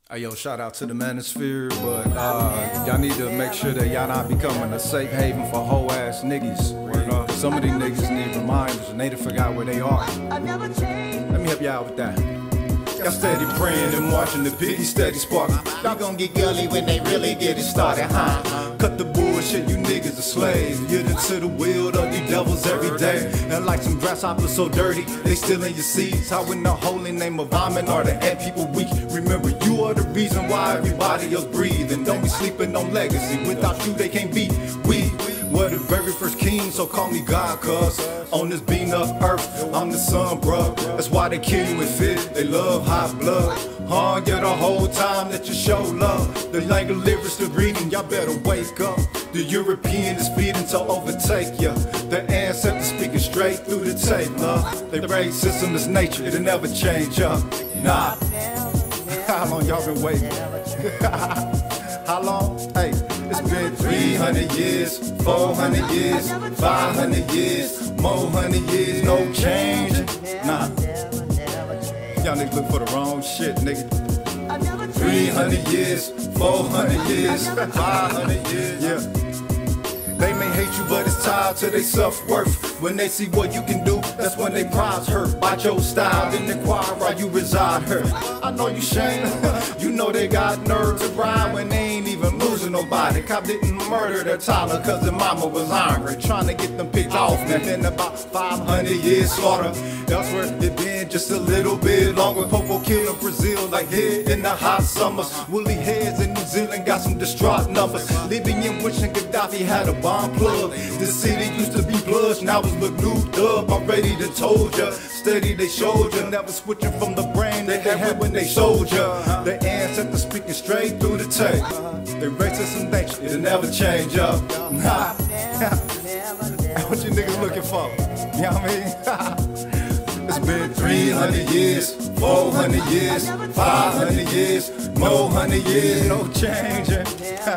Hey, yo, shout out to the Manosphere, but y'all need to make sure that y'all not becoming a safe haven for hoe ass niggas. Some of these niggas need reminders and they done forgot where they are. Let me help you out with that. Y'all steady praying and watching the piggy steady sparking. Y'all gon' get gully when they really get it started, huh? Cut the bullshit, you niggas are slaves. Get into the will of these devils every day. And like some grasshoppers so dirty, they still in your seeds. How in the holy name of vomit are the ant people weak? Remember, you are the reason why everybody else breathing. Don't be sleeping on legacy. Without you, they can't be. We were the very first king, so call me God, cuz on this bean of earth, I'm the son, bruh. That's why they kill you in fear. They love hot blood. Yeah, the whole time that you show love. The language lyrics to reading, y'all better wake up. The European is speeding to overtake ya. The ancestors speaking straight through the tape, love. The racism is nature, it'll never change up. Nah. How long y'all been waiting? How long? Hey, it's been 300 years, 400 years, 500 years, more 100 years, no changing. Nah. Y'all niggas look for the wrong shit, nigga. 300 years, 400 years, 500 years, yeah. They may hate you, but it's tied to their self-worth. When they see what you can do, that's when they prize hurt. By your style, then inquire why you reside here. I know you shame. You know they got nerve to ride when they ain't even losing nobody. Cop didn't murder their toddler cause their mama was angry, trying to get them picked off. And then about 500 years slaughter. Elsewhere it been just a little bit longer. Popo kill in Brazil like here in the hot summers. Woolly heads in New Zealand got some distraught numbers. Libyan wishing Gaddafi had a bomb plug. The city used to be plush, now it's look looped up. Already done told ya, steady they showed ya. Never switching from the brain they had when they showed ya. The ancestors speaking straight through the tape. They racist in nature, it'll never change up. Nah. What you niggas looking for? You know what I mean? It's been 300 years, 400 years, 500 years, more 100 years, no changing.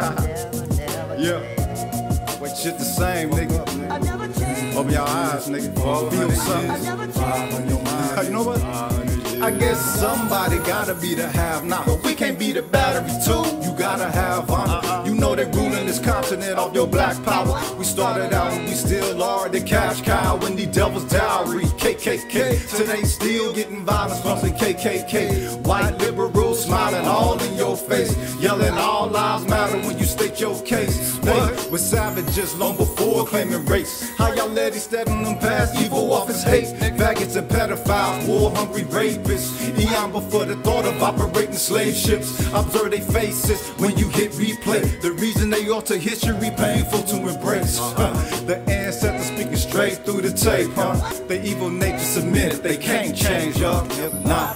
Yeah. Wait, shit the same, nigga. Open your eyes, nigga. Feel something. You know what? I guess somebody gotta be the have-not, but we can't be the battery too. You gotta have honor. You know they ruling this continent off your black power. We started out and we still are the cash cow when the devil's dowry. KKK, today still getting violence from the KKK. White liberals smiling all in your face, yelling all lives matter when you state your case. They were savages long before claiming race. How y'all let it step on them past evil off his hate? Faggots and pedophiles, war-hungry rapists. Eon before the thought of operating slave ships. Observe their faces when you hit replay. The reason they alter history painful to embrace. The ancestors speaking straight through the tape, huh? The evil nature submitted, they can't change up. Nah.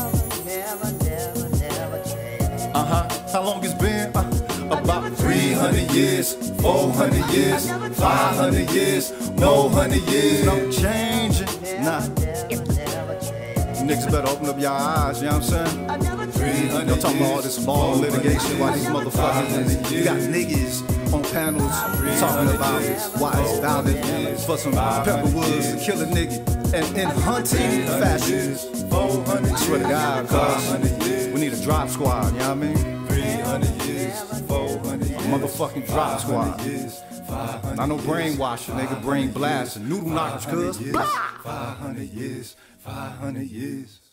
How long it's been? About 300 years, 400 years, 500 years, more 100 years, no changing. Nah. Niggas better open up your eyes, you know what I'm saying? Y'all talking about all this law litigation while these motherfuckers. You got niggas on panels talking about why it's valid for some pepperwoods to kill a nigga. And in hunting fashion, swear to God, cuz we need a drop squad, you know what I mean? 300 years, 400 years, a motherfucking drop squad. Not no brainwashing, nigga, brain blasting, noodle knockers, cuz. 500 years, 500 years.